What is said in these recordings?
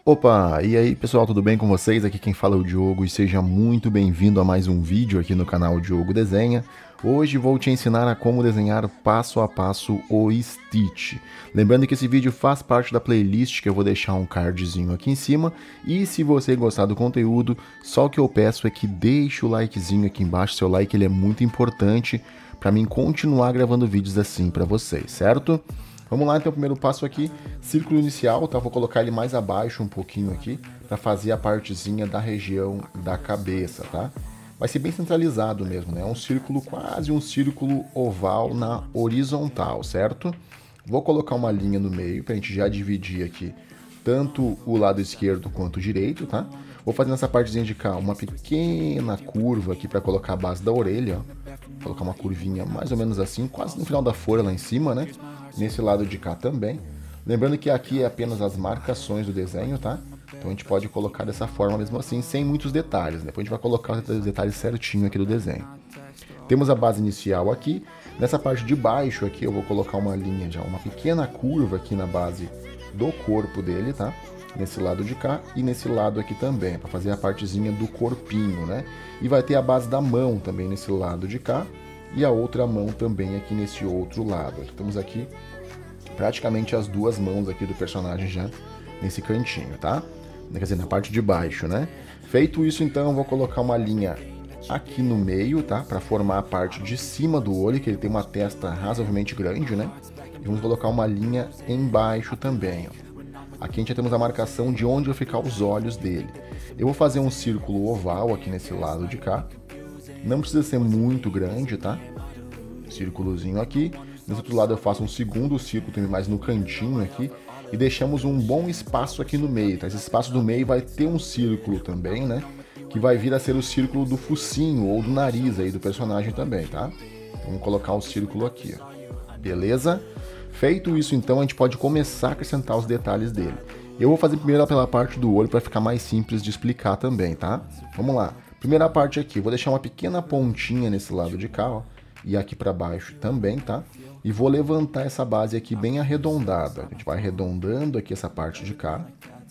Opa, e aí pessoal, tudo bem com vocês? Aqui quem fala é o Diogo e seja muito bem-vindo a mais um vídeo aqui no canal Diogo Desenha. Hoje vou te ensinar a como desenhar passo a passo o Stitch. Lembrando que esse vídeo faz parte da playlist que eu vou deixar um cardzinho aqui em cima. E se você gostar do conteúdo, só o que eu peço é que deixe o likezinho aqui embaixo. Seu like ele é muito importante para mim continuar gravando vídeos assim para vocês, certo? Vamos lá, então, o primeiro passo aqui, círculo inicial, tá? Vou colocar ele mais abaixo um pouquinho aqui, para fazer a partezinha da região da cabeça, tá? Vai ser bem centralizado mesmo, né? É um círculo, quase um círculo oval na horizontal, certo? Vou colocar uma linha no meio, pra gente já dividir aqui tanto o lado esquerdo quanto o direito, tá? Vou fazer nessa partezinha de cá uma pequena curva aqui para colocar a base da orelha, ó. Vou colocar uma curvinha mais ou menos assim, quase no final da folha lá em cima, né? Nesse lado de cá também. Lembrando que aqui é apenas as marcações do desenho, tá? Então a gente pode colocar dessa forma mesmo assim, sem muitos detalhes. Depois a gente vai colocar os detalhes certinho aqui do desenho. Temos a base inicial aqui. Nessa parte de baixo aqui eu vou colocar uma linha já, uma pequena curva aqui na base do corpo dele, tá? Nesse lado de cá e nesse lado aqui também, para fazer a partezinha do corpinho, né? E vai ter a base da mão também nesse lado de cá e a outra mão também aqui nesse outro lado. Temos aqui praticamente as duas mãos aqui do personagem já nesse cantinho, tá? Quer dizer, na parte de baixo, né? Feito isso, então, eu vou colocar uma linha aqui no meio, tá? Para formar a parte de cima do olho, que ele tem uma testa razoavelmente grande, né? E vamos colocar uma linha embaixo também, ó. Aqui a gente já temos a marcação de onde vão ficar os olhos dele. Eu vou fazer um círculo oval aqui nesse lado de cá. Não precisa ser muito grande, tá? Círculozinho aqui. Nesse outro lado eu faço um segundo círculo também mais no cantinho aqui. E deixamos um bom espaço aqui no meio, tá? Esse espaço do meio vai ter um círculo também, né? Que vai vir a ser o círculo do focinho ou do nariz aí do personagem também, tá? Vamos colocar o círculo aqui, ó. Beleza? Feito isso, então, a gente pode começar a acrescentar os detalhes dele. Eu vou fazer primeiro pela parte do olho para ficar mais simples de explicar também, tá? Vamos lá. Primeira parte aqui, vou deixar uma pequena pontinha nesse lado de cá, ó, e aqui para baixo também, tá? E vou levantar essa base aqui bem arredondada. A gente vai arredondando aqui essa parte de cá,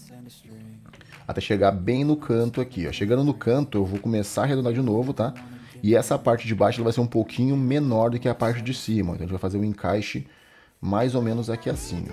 até chegar bem no canto aqui, ó. Chegando no canto, eu vou começar a arredondar de novo, tá? E essa parte de baixo ela vai ser um pouquinho menor do que a parte de cima. Então a gente vai fazer um encaixe mais ou menos aqui assim,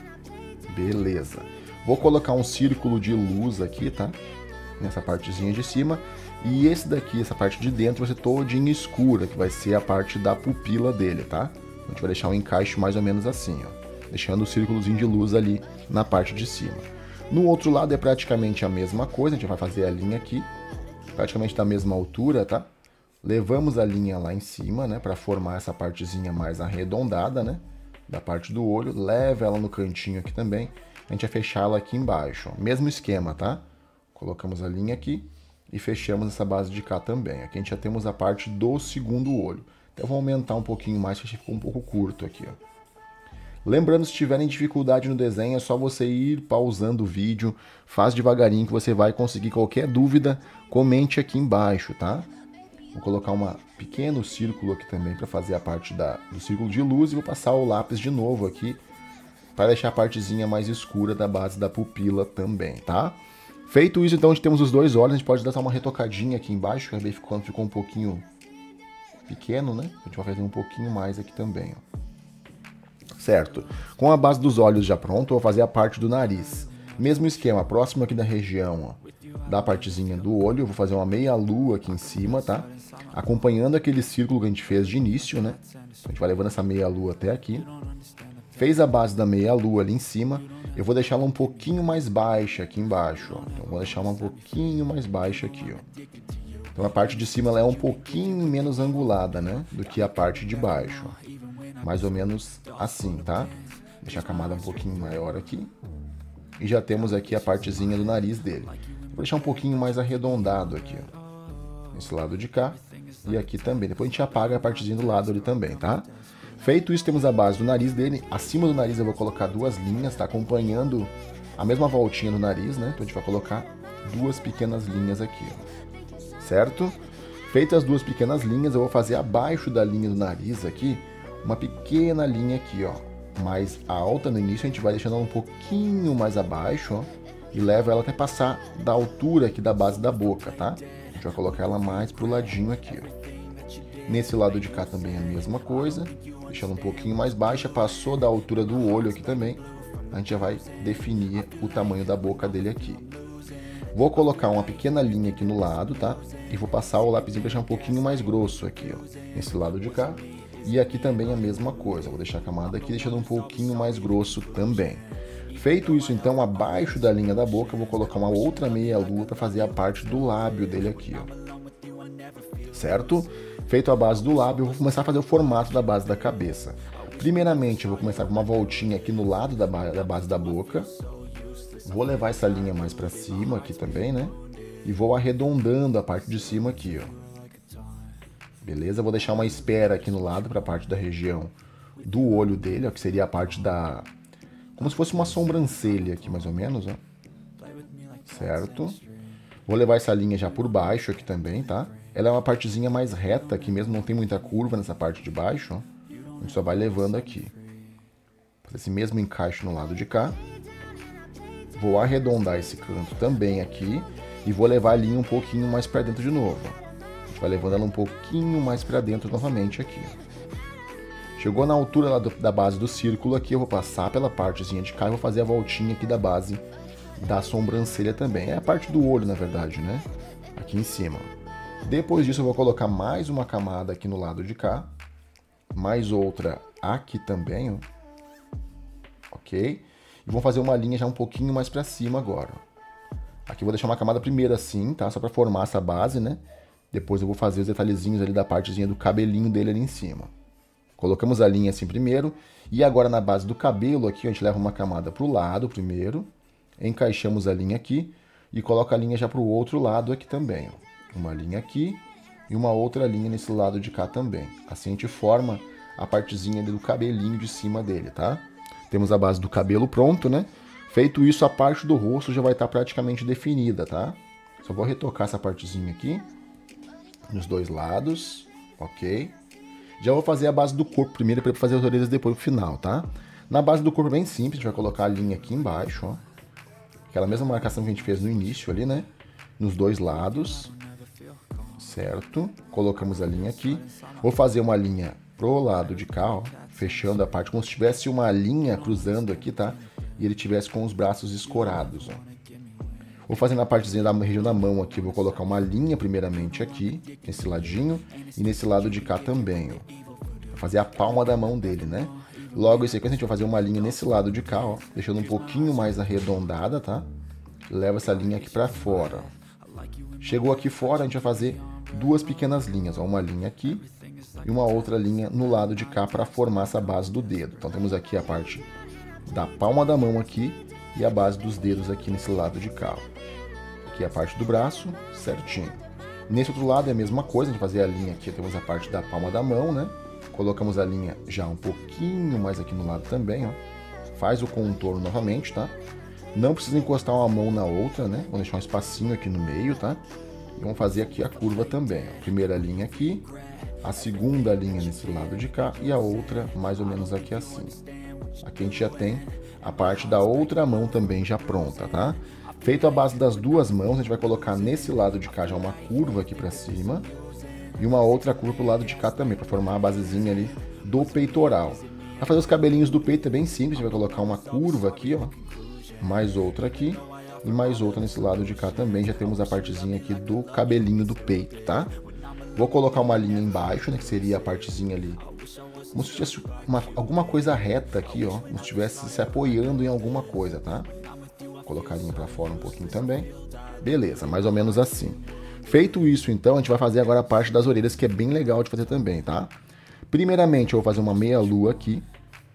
ó. Beleza. Vou colocar um círculo de luz aqui, tá? Nessa partezinha de cima. E esse daqui, essa parte de dentro, vai ser todinha escura, que vai ser a parte da pupila dele, tá? A gente vai deixar um encaixe mais ou menos assim, ó. Deixando o círculozinho de luz ali na parte de cima. No outro lado é praticamente a mesma coisa, a gente vai fazer a linha aqui, praticamente da mesma altura, tá? Levamos a linha lá em cima, né? Para formar essa partezinha mais arredondada, né? Da parte do olho, leva ela no cantinho aqui também, a gente vai fechar ela aqui embaixo, ó. Mesmo esquema, tá? Colocamos a linha aqui e fechamos essa base de cá também. Aqui a gente já temos a parte do segundo olho. Então eu vou aumentar um pouquinho mais, que ficou um pouco curto aqui, ó. Lembrando, se tiverem dificuldade no desenho, é só você ir pausando o vídeo, faz devagarinho que você vai conseguir. Qualquer dúvida, comente aqui embaixo, tá? Vou colocar um pequeno círculo aqui também para fazer a parte do círculo de luz e vou passar o lápis de novo aqui para deixar a partezinha mais escura da base da pupila também, tá? Feito isso, então, a gente temos os dois olhos, a gente pode dar uma retocadinha aqui embaixo, que quando ficou um pouquinho pequeno, né? A gente vai fazer um pouquinho mais aqui também, ó. Certo. Com a base dos olhos já pronto, eu vou fazer a parte do nariz. Mesmo esquema, próximo aqui da região, ó, da partezinha do olho, eu vou fazer uma meia lua aqui em cima, tá? Acompanhando aquele círculo que a gente fez de início, né? A gente vai levando essa meia lua até aqui. Fez a base da meia lua ali em cima, eu vou deixar ela um pouquinho mais baixa aqui embaixo, ó. Então, vou deixar ela um pouquinho mais baixa aqui, ó. Então a parte de cima ela é um pouquinho menos angulada, né? Do que a parte de baixo, ó. Mais ou menos assim, tá? Deixar a camada um pouquinho maior aqui. E já temos aqui a partezinha do nariz dele. Vou deixar um pouquinho mais arredondado aqui, ó. Nesse lado de cá e aqui também. Depois a gente apaga a partezinha do lado ali também, tá? Feito isso, temos a base do nariz dele. Acima do nariz eu vou colocar duas linhas, tá? Acompanhando a mesma voltinha do nariz, né? Então a gente vai colocar duas pequenas linhas aqui, ó. Certo? Feitas as duas pequenas linhas, eu vou fazer abaixo da linha do nariz aqui uma pequena linha aqui, ó, mais alta no início. A gente vai deixando ela um pouquinho mais abaixo, ó, e levo ela até passar da altura aqui da base da boca, tá? A gente vai colocar ela mais pro ladinho aqui, ó. Nesse lado de cá também é a mesma coisa, deixando um pouquinho mais baixa, passou da altura do olho aqui também, a gente já vai definir o tamanho da boca dele aqui. Vou colocar uma pequena linha aqui no lado, tá? E vou passar o lápis para deixar um pouquinho mais grosso aqui, ó, nesse lado de cá. E aqui também a mesma coisa, vou deixar a camada aqui deixando um pouquinho mais grosso também. Feito isso então, abaixo da linha da boca, eu vou colocar uma outra meia lua para fazer a parte do lábio dele aqui, ó. Certo? Feito a base do lábio, eu vou começar a fazer o formato da base da cabeça. Primeiramente, eu vou começar com uma voltinha aqui no lado da base da boca. Vou levar essa linha mais para cima aqui também, né? E vou arredondando a parte de cima aqui, ó. Beleza? Vou deixar uma espera aqui no lado para a parte da região do olho dele, ó, que seria a parte da... como se fosse uma sobrancelha aqui, mais ou menos, ó. Certo? Vou levar essa linha já por baixo aqui também, tá? Ela é uma partezinha mais reta aqui mesmo, não tem muita curva nessa parte de baixo, ó. A gente só vai levando aqui. Fazer esse mesmo encaixe no lado de cá. Vou arredondar esse canto também aqui e vou levar a linha um pouquinho mais para dentro de novo. A gente vai levando ela um pouquinho mais para dentro novamente aqui. Chegou na altura lá da base do círculo aqui, eu vou passar pela partezinha de cá e vou fazer a voltinha aqui da base da sobrancelha também. É a parte do olho, na verdade, né? Aqui em cima. Depois disso eu vou colocar mais uma camada aqui no lado de cá. Mais outra aqui também, ó. Ok? E vou fazer uma linha já um pouquinho mais pra cima agora. Aqui eu vou deixar uma camada primeiro assim, tá? Só pra formar essa base, né? Depois eu vou fazer os detalhezinhos ali da partezinha do cabelinho dele ali em cima. Colocamos a linha assim primeiro. E agora na base do cabelo aqui, a gente leva uma camada pro lado primeiro. Encaixamos a linha aqui. E coloca a linha já pro outro lado aqui também, ó. Uma linha aqui e uma outra linha nesse lado de cá também. Assim a gente forma a partezinha do cabelinho de cima dele, tá? Temos a base do cabelo pronto, né? Feito isso, a parte do rosto já vai estar praticamente definida, tá? Só vou retocar essa partezinha aqui, nos dois lados, ok? Já vou fazer a base do corpo primeiro para fazer as orelhas depois pro final, tá? Na base do corpo é bem simples, a gente vai colocar a linha aqui embaixo, ó. Aquela mesma marcação que a gente fez no início ali, né? Nos dois lados. Certo? Colocamos a linha aqui. Vou fazer uma linha pro lado de cá, ó, fechando a parte como se tivesse uma linha cruzando aqui, tá? E ele tivesse com os braços escorados, ó. Vou fazer na partezinha da região da mão aqui, vou colocar uma linha primeiramente aqui, nesse ladinho, e nesse lado de cá também, ó. Vou fazer a palma da mão dele, né? Logo em sequência a gente vai fazer uma linha nesse lado de cá, ó, deixando um pouquinho mais arredondada, tá? Leva essa linha aqui pra fora, ó. Chegou aqui fora, a gente vai fazer duas pequenas linhas, ó, uma linha aqui e uma outra linha no lado de cá para formar essa base do dedo. Então temos aqui a parte da palma da mão aqui e a base dos dedos aqui nesse lado de cá. Aqui a parte do braço, certinho. Nesse outro lado é a mesma coisa, a gente fazer a linha aqui, temos a parte da palma da mão, né? Colocamos a linha já um pouquinho mais aqui no lado também, ó. Faz o contorno novamente, tá? Não precisa encostar uma mão na outra, né? Vou deixar um espacinho aqui no meio, tá? E vamos fazer aqui a curva também, ó. Primeira linha aqui, a segunda linha nesse lado de cá e a outra mais ou menos aqui assim. Aqui a gente já tem a parte da outra mão também já pronta, tá? Feito a base das duas mãos, a gente vai colocar nesse lado de cá já uma curva aqui pra cima e uma outra curva pro lado de cá também, pra formar a basezinha ali do peitoral. Pra fazer os cabelinhos do peito é bem simples, a gente vai colocar uma curva aqui, ó, mais outra aqui e mais outra nesse lado de cá também, já temos a partezinha aqui do cabelinho do peito, tá? Vou colocar uma linha embaixo, né, que seria a partezinha ali, como se tivesse alguma coisa reta aqui, ó, como se estivesse se apoiando em alguma coisa, tá? Vou colocar a linha pra fora um pouquinho também. Beleza, mais ou menos assim. Feito isso, então, a gente vai fazer agora a parte das orelhas, que é bem legal de fazer também, tá? Primeiramente, eu vou fazer uma meia-lua aqui.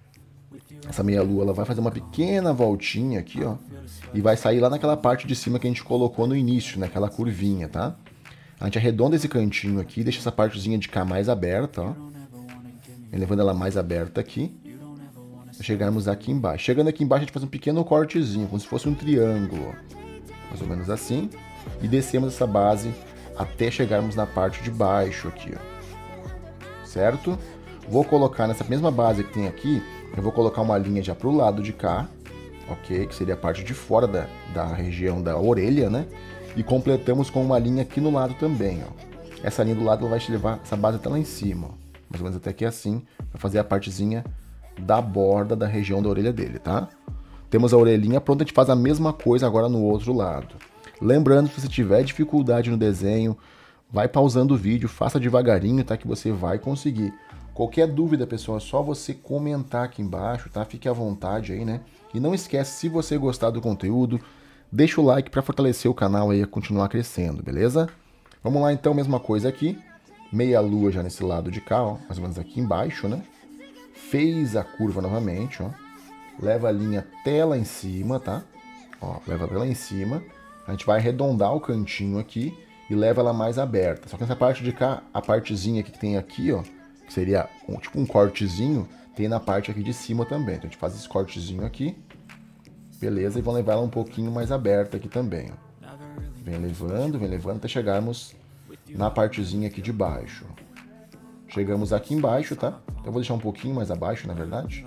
Essa meia-lua, ela vai fazer uma pequena voltinha aqui, ó. E vai sair lá naquela parte de cima que a gente colocou no início, naquela curvinha, tá? A gente arredonda esse cantinho aqui, deixa essa partezinha de cá mais aberta, ó. Levando ela mais aberta aqui. Chegarmos aqui embaixo. Chegando aqui embaixo, a gente faz um pequeno cortezinho, como se fosse um triângulo, ó. Mais ou menos assim. E descemos essa base até chegarmos na parte de baixo aqui, ó. Certo? Vou colocar nessa mesma base que tem aqui, eu vou colocar uma linha já pro lado de cá, ok? Que seria a parte de fora da região da orelha, né? E completamos com uma linha aqui no lado também, ó. Essa linha do lado ela vai te levar essa base até lá em cima, ó. Mais ou menos até aqui assim, para fazer a partezinha da borda da região da orelha dele, tá? Temos a orelhinha pronta, a gente faz a mesma coisa agora no outro lado. Lembrando, se você tiver dificuldade no desenho, vai pausando o vídeo, faça devagarinho, tá? Que você vai conseguir. Qualquer dúvida, pessoal, é só você comentar aqui embaixo, tá? Fique à vontade aí, né? E não esquece, se você gostar do conteúdo, deixa o like para fortalecer o canal aí a continuar crescendo, beleza? Vamos lá então, mesma coisa aqui. Meia lua já nesse lado de cá, ó, mais ou menos aqui embaixo, né? Fez a curva novamente, ó. Leva a linha até lá em cima, tá? Ó, leva até lá em cima. A gente vai arredondar o cantinho aqui e leva ela mais aberta. Só que nessa parte de cá, a partezinha aqui que tem aqui, ó, que seria tipo um cortezinho, tem na parte aqui de cima também. Então a gente faz esse cortezinho aqui, beleza? E vamos levar ela um pouquinho mais aberta aqui também, ó. Vem levando até chegarmos na partezinha aqui de baixo. Chegamos aqui embaixo, tá? Então eu vou deixar um pouquinho mais abaixo, na verdade.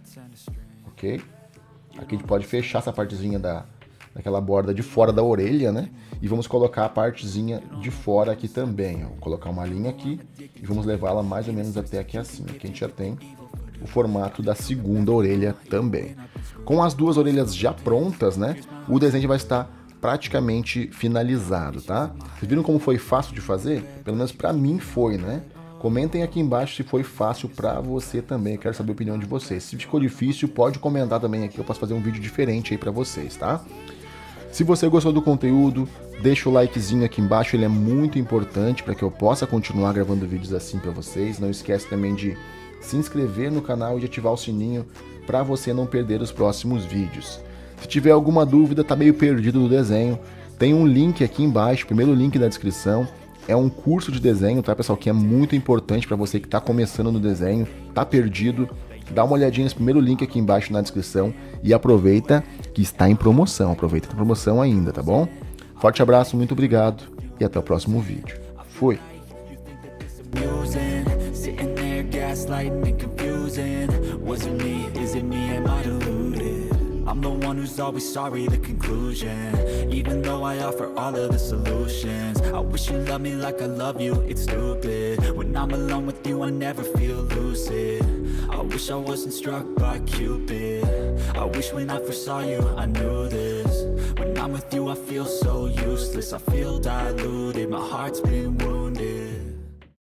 Ok? Aqui a gente pode fechar essa partezinha daquela borda de fora da orelha, né? E vamos colocar a partezinha de fora aqui também, ó. Vou colocar uma linha aqui e vamos levá-la mais ou menos até aqui assim. Aqui a gente já tem o formato da segunda orelha também. Com as duas orelhas já prontas, né? O desenho já vai estar praticamente finalizado, tá? Vocês viram como foi fácil de fazer? Pelo menos pra mim foi, né? Comentem aqui embaixo se foi fácil pra você também, eu quero saber a opinião de vocês. Se ficou difícil, pode comentar também aqui, eu posso fazer um vídeo diferente aí pra vocês, tá? Se você gostou do conteúdo, deixa o likezinho aqui embaixo, ele é muito importante para que eu possa continuar gravando vídeos assim pra vocês. Não esquece também de se inscrever no canal e de ativar o sininho para você não perder os próximos vídeos. Se tiver alguma dúvida, tá meio perdido no desenho, tem um link aqui embaixo, primeiro link da descrição. É um curso de desenho, tá, pessoal, que é muito importante para você que está começando no desenho, tá perdido. Dá uma olhadinha nesse primeiro link aqui embaixo na descrição e aproveita que está em promoção. Aproveita que está em promoção ainda, tá bom? Forte abraço, muito obrigado e até o próximo vídeo. Fui! I'm the one who's always sorry, the conclusion. Even though I offer all of the solutions, I wish you loved me like I love you, it's stupid. When I'm alone with you, I never feel lucid. I wish I wasn't struck by Cupid. I wish when I first saw you, I knew this. When I'm with you, I feel so useless, I feel diluted, my heart's been wounded.